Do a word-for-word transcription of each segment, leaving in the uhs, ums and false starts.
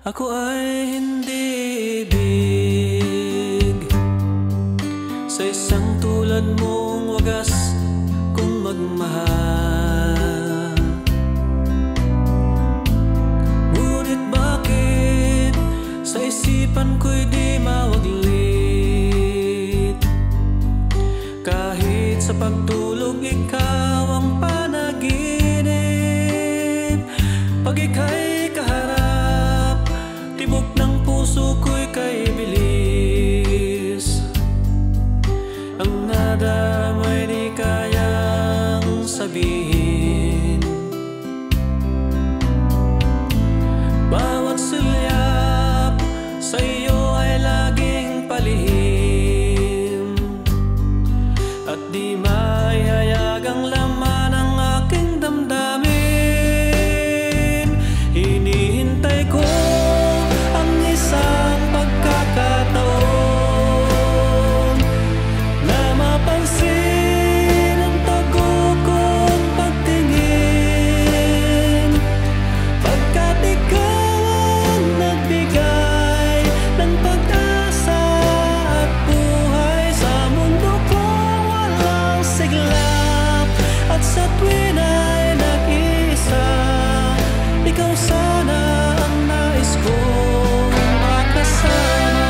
Ako ay hindi ibig sa isang tulad mong wagas kung magmahal. Ngunit bakit sa isipan ko'y di mawaglit? Kahit sa pagtulog ikaw ang panaginip. Pag ika'y kaharap, tibok ng puso ko'y kay bilis. Ang nadamay di kayang sabihin. Bawat sulyap sa iyo ay laging palihim, at di maihayag ang laman ng aking damdamin. Hinihintay ko ang isang pagkakataon na mapansin ang tago kong pagtingin, pagkat ikaw ang nagbigay ng pag-asa at buhay sa mundo kong walang siglap. At sa tuwin ay nag-iisa, ikaw sana ang nais kong makasama.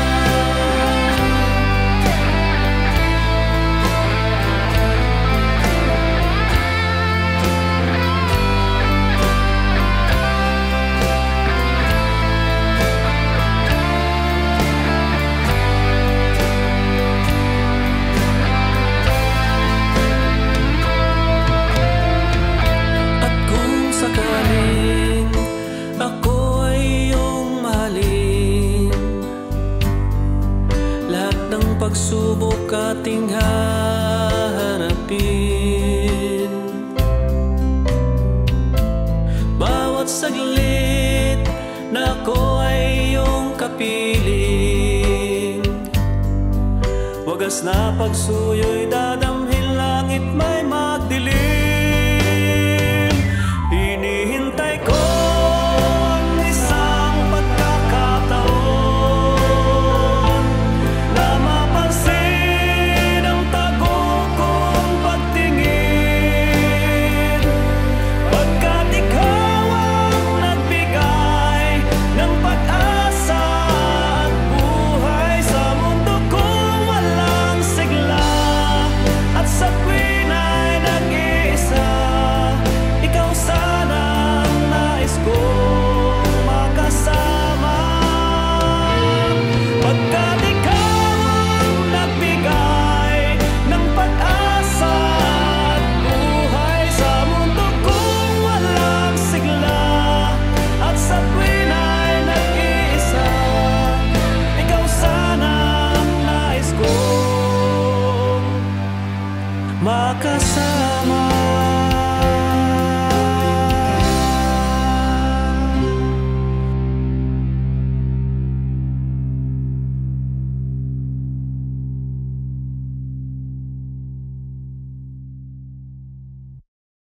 At kung sakaling ako ay iyong mahalin, lahat ng pagsubok ating haharapin. Bawat saglit na ako ay iyong kapiling, wagas na pagsuyo'y dadamhin langit man.